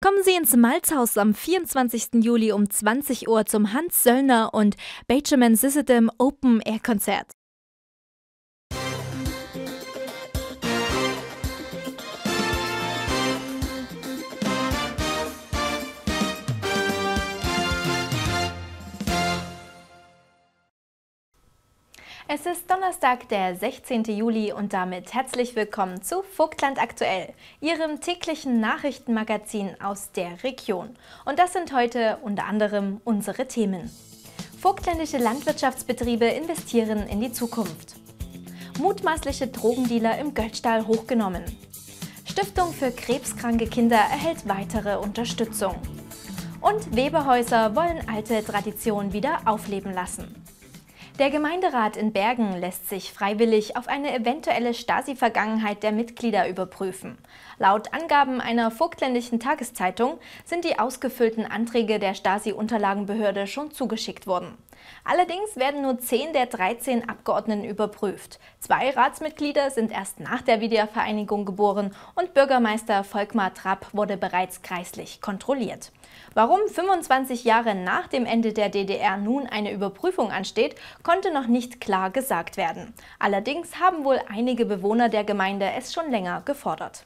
Kommen Sie ins Malzhaus am 24. Juli um 20 Uhr zum Hans Söllner und Benjamin Sissedem Open Air Konzert. Es ist Donnerstag, der 16. Juli und damit herzlich willkommen zu Vogtland aktuell, Ihrem täglichen Nachrichtenmagazin aus der Region. Und das sind heute unter anderem unsere Themen. Vogtländische Landwirtschaftsbetriebe investieren in die Zukunft. Mutmaßliche Drogendealer im Götztal hochgenommen. Stiftung für krebskranke Kinder erhält weitere Unterstützung. Und Weberhäuser wollen alte Traditionen wieder aufleben lassen. Der Gemeinderat in Bergen lässt sich freiwillig auf eine eventuelle Stasi-Vergangenheit der Mitglieder überprüfen. Laut Angaben einer vogtländischen Tageszeitung sind die ausgefüllten Anträge der Stasi-Unterlagenbehörde schon zugeschickt worden. Allerdings werden nur 10 der 13 Abgeordneten überprüft. 2 Ratsmitglieder sind erst nach der Wiedervereinigung geboren und Bürgermeister Volkmar Trapp wurde bereits kreislich kontrolliert. Warum 25 Jahre nach dem Ende der DDR nun eine Überprüfung ansteht, konnte noch nicht klar gesagt werden. Allerdings haben wohl einige Bewohner der Gemeinde es schon länger gefordert.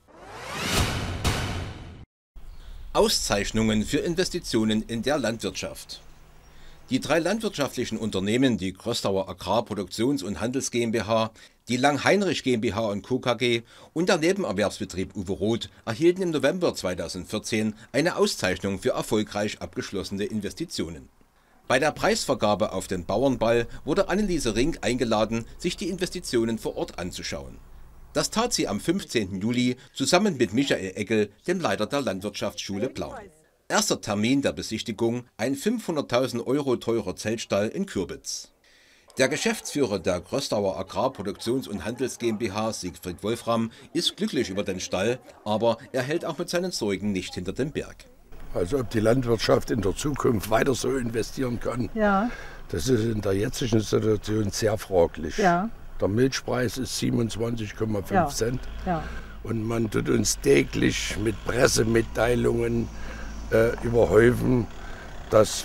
Auszeichnungen für Investitionen in der Landwirtschaft. Die 3 landwirtschaftlichen Unternehmen, die Gröstauer Agrar Produktions- und Handels GmbH, die Lang-Heinrich GmbH und Co. KG und der Nebenerwerbsbetrieb Uwe Roth erhielten im November 2014 eine Auszeichnung für erfolgreich abgeschlossene Investitionen. Bei der Preisvergabe auf den Bauernball wurde Anneliese Rink eingeladen, sich die Investitionen vor Ort anzuschauen. Das tat sie am 15. Juli zusammen mit Michael Eckel, dem Leiter der Landwirtschaftsschule Plauen. Erster Termin der Besichtigung, ein 500.000 € teurer Zeltstall in Kürbitz. Der Geschäftsführer der Gröstauer Agrar Produktions- und Handels GmbH, Siegfried Wolfram, ist glücklich über den Stall, aber er hält auch mit seinen Sorgen nicht hinter dem Berg. Also ob die Landwirtschaft in der Zukunft weiter so investieren kann, das ist in der jetzigen Situation sehr fraglich. Ja. Der Milchpreis ist 27,5 Cent und man tut uns täglich mit Pressemitteilungen überhäufen, dass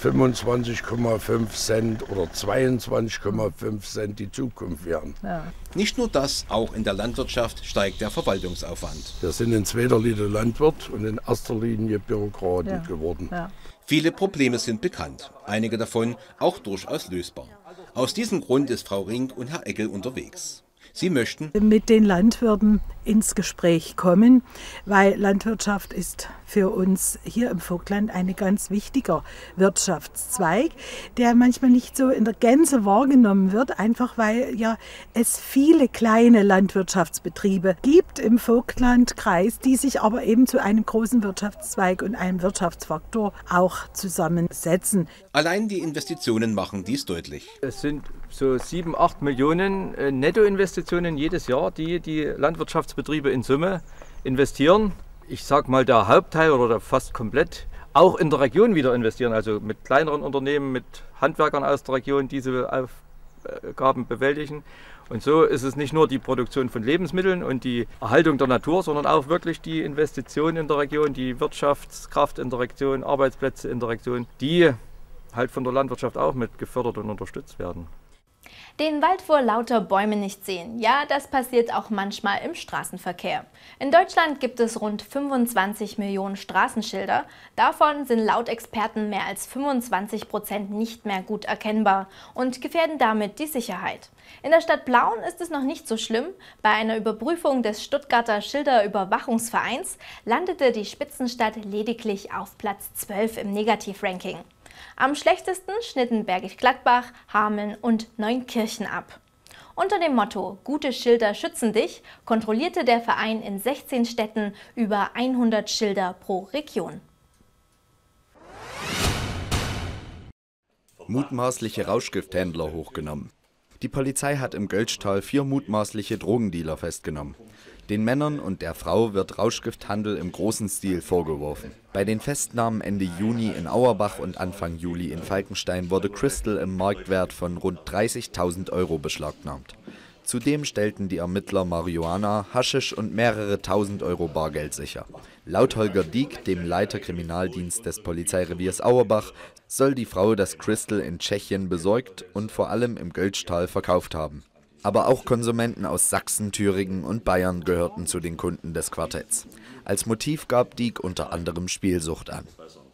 25,5 Cent oder 22,5 Cent die Zukunft wären. Ja. Nicht nur das, auch in der Landwirtschaft steigt der Verwaltungsaufwand. Wir sind in zweiter Linie Landwirt und in erster Linie Bürokraten geworden. Ja. Viele Probleme sind bekannt, einige davon auch durchaus lösbar. Aus diesem Grund ist Frau Rink und Herr Eckel unterwegs. Sie möchten mit den Landwirten ins Gespräch kommen, weil Landwirtschaft ist für uns hier im Vogtland ein ganz wichtiger Wirtschaftszweig, der manchmal nicht so in der Gänze wahrgenommen wird, einfach weil ja es viele kleine Landwirtschaftsbetriebe gibt im Vogtlandkreis, die sich aber eben zu einem großen Wirtschaftszweig und einem Wirtschaftsfaktor auch zusammensetzen. Allein die Investitionen machen dies deutlich. Es sind so 7-8 Millionen Nettoinvestitionen jedes Jahr, die die Landwirtschaftsbetriebe in Summe investieren. Ich sage mal, der Hauptteil oder fast komplett auch in der Region wieder investieren, also mit kleineren Unternehmen, mit Handwerkern aus der Region diese Aufgaben bewältigen. Und so ist es nicht nur die Produktion von Lebensmitteln und die Erhaltung der Natur, sondern auch wirklich die Investition in der Region, die Wirtschaftskraft in der Region, Arbeitsplätze in der Region, die halt von der Landwirtschaft auch mit gefördert und unterstützt werden. Den Wald vor lauter Bäumen nicht sehen. Ja, das passiert auch manchmal im Straßenverkehr. In Deutschland gibt es rund 25 Millionen Straßenschilder. Davon sind laut Experten mehr als 25% nicht mehr gut erkennbar und gefährden damit die Sicherheit. In der Stadt Plauen ist es noch nicht so schlimm. Bei einer Überprüfung des Stuttgarter Schilderüberwachungsvereins landete die Spitzenstadt lediglich auf Platz 12 im Negativranking. Am schlechtesten schnitten Bergisch Gladbach, Hameln und Neunkirchen ab. Unter dem Motto »Gute Schilder schützen dich« kontrollierte der Verein in 16 Städten über 100 Schilder pro Region. Mutmaßliche Rauschgifthändler hochgenommen. Die Polizei hat im Götztal 4 mutmaßliche Drogendealer festgenommen. Den Männern und der Frau wird Rauschgifthandel im großen Stil vorgeworfen. Bei den Festnahmen Ende Juni in Auerbach und Anfang Juli in Falkenstein wurde Crystal im Marktwert von rund 30.000 € beschlagnahmt. Zudem stellten die Ermittler Marihuana, Haschisch und mehrere tausend Euro Bargeld sicher. Laut Holger Dieck, dem Leiter Kriminaldienst des Polizeireviers Auerbach, soll die Frau das Crystal in Tschechien besorgt und vor allem im Göltzschtal verkauft haben. Aber auch Konsumenten aus Sachsen, Thüringen und Bayern gehörten zu den Kunden des Quartetts. Als Motiv gab Dieck unter anderem Spielsucht an.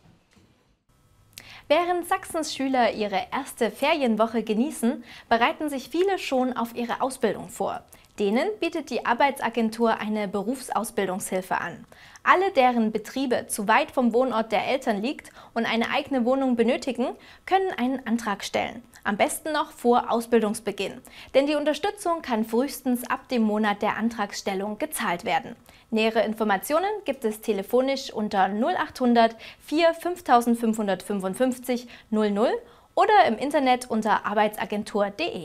Während Sachsens Schüler ihre erste Ferienwoche genießen, bereiten sich viele schon auf ihre Ausbildung vor. Denen bietet die Arbeitsagentur eine Berufsausbildungshilfe an. Alle, deren Betriebe zu weit vom Wohnort der Eltern liegt und eine eigene Wohnung benötigen, können einen Antrag stellen. Am besten noch vor Ausbildungsbeginn. Denn die Unterstützung kann frühestens ab dem Monat der Antragstellung gezahlt werden. Nähere Informationen gibt es telefonisch unter 0800 4 5555 00 oder im Internet unter arbeitsagentur.de.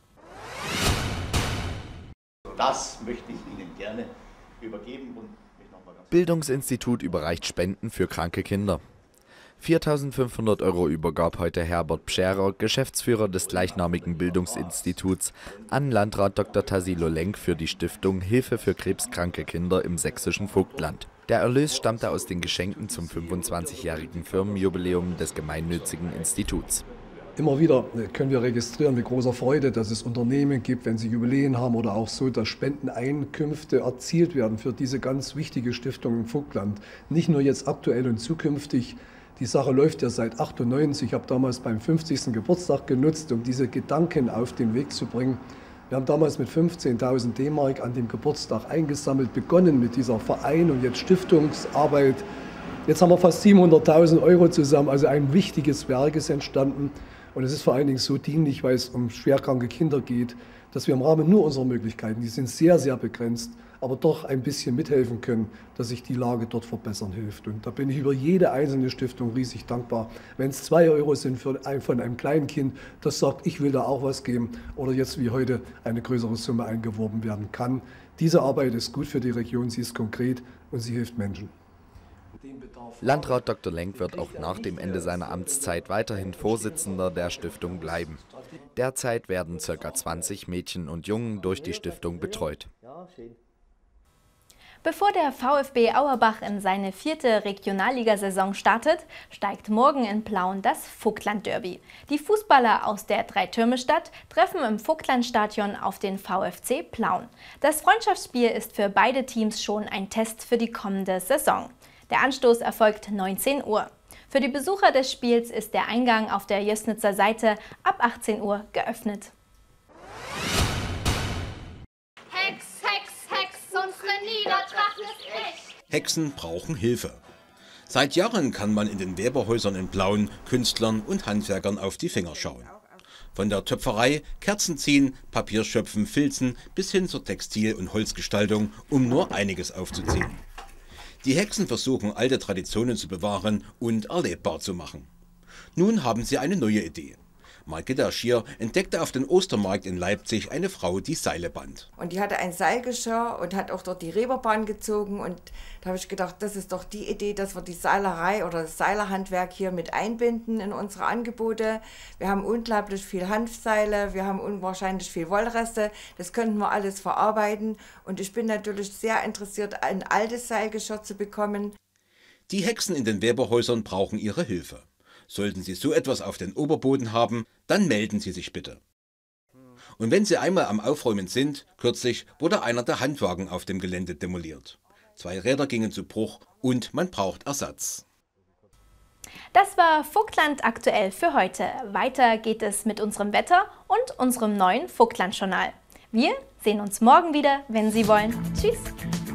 Das möchte ich Ihnen gerne übergeben. Bildungsinstitut überreicht Spenden für kranke Kinder. 4.500 € übergab heute Herbert Pscherer, Geschäftsführer des gleichnamigen Bildungsinstituts, an Landrat Dr. Tassilo Lenk für die Stiftung Hilfe für krebskranke Kinder im sächsischen Vogtland. Der Erlös stammte aus den Geschenken zum 25-jährigen Firmenjubiläum des gemeinnützigen Instituts. Immer wieder können wir registrieren mit großer Freude, dass es Unternehmen gibt, wenn sie Jubiläen haben oder auch so, dass Spendeneinkünfte erzielt werden für diese ganz wichtige Stiftung im Vogtland. Nicht nur jetzt aktuell und zukünftig. Die Sache läuft ja seit 1998. Ich habe damals beim 50. Geburtstag genutzt, um diese Gedanken auf den Weg zu bringen. Wir haben damals mit 15.000 D-Mark an dem Geburtstag eingesammelt, begonnen mit dieser Verein und jetzt Stiftungsarbeit. Jetzt haben wir fast 700.000 € zusammen, also ein wichtiges Werk ist entstanden. Und es ist vor allen Dingen so dienlich, weil es um schwerkranke Kinder geht, dass wir im Rahmen nur unserer Möglichkeiten, die sind sehr, sehr begrenzt, aber doch ein bisschen mithelfen können, dass sich die Lage dort verbessern hilft. Und da bin ich über jede einzelne Stiftung riesig dankbar. Wenn es 2 € sind von einem kleinen Kind, das sagt, ich will da auch was geben, oder jetzt wie heute eine größere Summe eingeworben werden kann. Diese Arbeit ist gut für die Region, sie ist konkret und sie hilft Menschen. Landrat Dr. Lenk wird auch nach dem Ende seiner Amtszeit weiterhin Vorsitzender der Stiftung bleiben. Derzeit werden ca. 20 Mädchen und Jungen durch die Stiftung betreut. Bevor der VfB Auerbach in seine 4. Regionalligasaison startet, steigt morgen in Plauen das Vogtland-Derby. Die Fußballer aus der Dreitürmestadt treffen im Vogtlandstadion auf den VfC Plauen. Das Freundschaftsspiel ist für beide Teams schon ein Test für die kommende Saison. Der Anstoß erfolgt 19 Uhr. Für die Besucher des Spiels ist der Eingang auf der Jößnitzer Seite ab 18 Uhr geöffnet. Hex, Hex, Hex, unsere Niedertracht ist echt. Hexen brauchen Hilfe. Seit Jahren kann man in den Weberhäusern in Plauen Künstlern und Handwerkern auf die Finger schauen. Von der Töpferei, Kerzen ziehen, Papierschöpfen, Filzen bis hin zur Textil- und Holzgestaltung, um nur einiges aufzuzählen. Die Hexen versuchen, alte Traditionen zu bewahren und erlebbar zu machen. Nun haben sie eine neue Idee. Margitta Schier entdeckte auf dem Ostermarkt in Leipzig eine Frau, die Seile band. Und die hatte ein Seilgeschirr und hat auch dort die Reberbahn gezogen. Und da habe ich gedacht, das ist doch die Idee, dass wir die Seilerei oder das Seilerhandwerk hier mit einbinden in unsere Angebote. Wir haben unglaublich viel Hanfseile, wir haben unwahrscheinlich viel Wollreste. Das könnten wir alles verarbeiten. Und ich bin natürlich sehr interessiert, ein altes Seilgeschirr zu bekommen. Die Hexen in den Weberhäusern brauchen ihre Hilfe. Sollten Sie so etwas auf den Oberboden haben, dann melden Sie sich bitte. Und wenn Sie einmal am Aufräumen sind, kürzlich wurde einer der Handwagen auf dem Gelände demoliert. 2 Räder gingen zu Bruch und man braucht Ersatz. Das war Vogtland aktuell für heute. Weiter geht es mit unserem Wetter und unserem neuen Vogtland-Journal. Wir sehen uns morgen wieder, wenn Sie wollen. Tschüss!